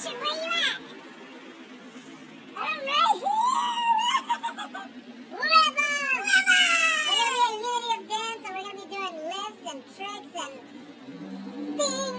Ocean, where you at? I'm right here! River! We're gonna be a unity of dance, and we're gonna be doing lifts and tricks and things